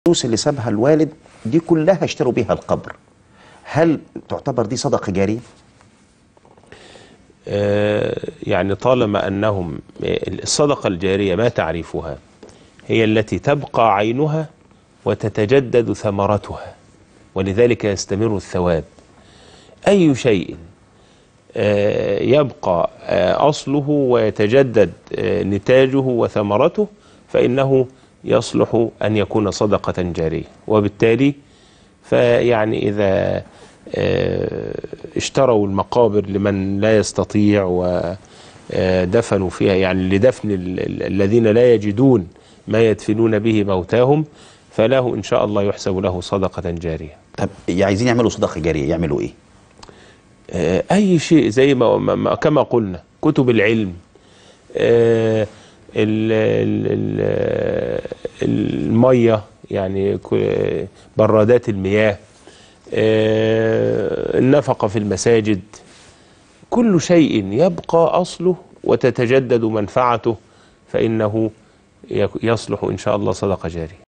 الفلوس اللي سابها الوالد دي كلها اشتروا بيها القبر، هل تعتبر دي صدقة جارية؟ يعني طالما أنهم الصدقة الجارية ما تعريفها هي التي تبقى عينها وتتجدد ثمرتها، ولذلك يستمر الثواب. أي شيء يبقى أصله ويتجدد نتاجه وثمرته فإنه يصلح أن يكون صدقة جارية. وبالتالي فيعني إذا اشتروا المقابر لمن لا يستطيع ودفنوا فيها، يعني لدفن الذين لا يجدون ما يدفنون به موتاهم، فله إن شاء الله يحسب له صدقة جارية. طب عايزين يعملوا صدقة جارية يعملوا إيه؟ أي شيء زي ما كما قلنا، كتب العلم، المية، يعني برادات المياه، النفقة في المساجد، كل شيء يبقى أصله وتتجدد منفعته فإنه يصلح إن شاء الله صدقة جارية.